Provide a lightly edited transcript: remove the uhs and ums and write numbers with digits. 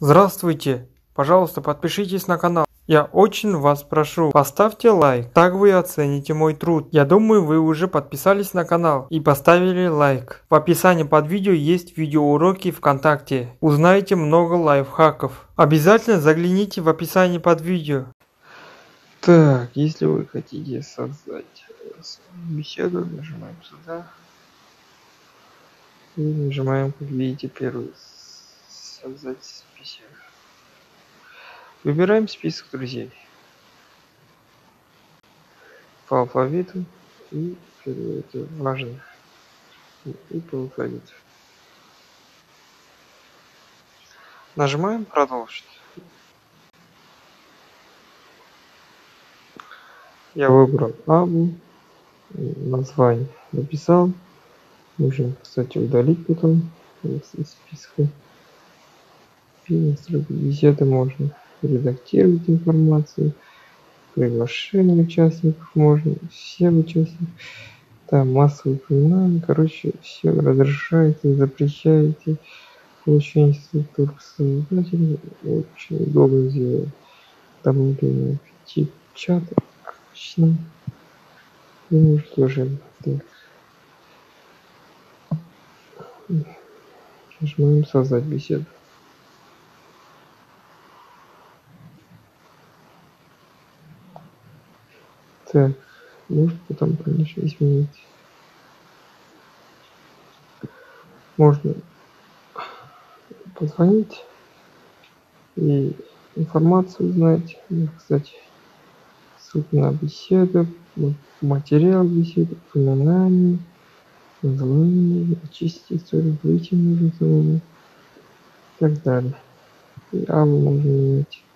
Здравствуйте! Пожалуйста, подпишитесь на канал. Я очень вас прошу, поставьте лайк, так вы оцените мой труд. Я думаю, вы уже подписались на канал и поставили лайк. В описании под видео есть видеоуроки ВКонтакте. Узнаете много лайфхаков. Обязательно загляните в описание под видео. Так, если вы хотите создать беседу, нажимаем сюда. И нажимаем, как видите, первый создать беседу. Выбираем список друзей по алфавиту и это важно и по алфавиту. Нажимаем продолжить. Я выбрал Абу, название написал. Нужно, кстати, удалить потом из списка. Настройки беседы можно редактировать информацию. Приглашение участников можно, все участники. Там массовые упоминания, короче, все разрешаете, запрещаете. Получение структур создателя очень удобно сделать. Добавление тип чата отлично. И может тоже так. Нажимаем создать беседу. Так, можно потом, конечно, изменить. Можно позвонить и информацию узнать. Кстати, ссылка на беседу, материал беседы, упоминания, название, очистить историю, выйти на название и так далее. И можно менять.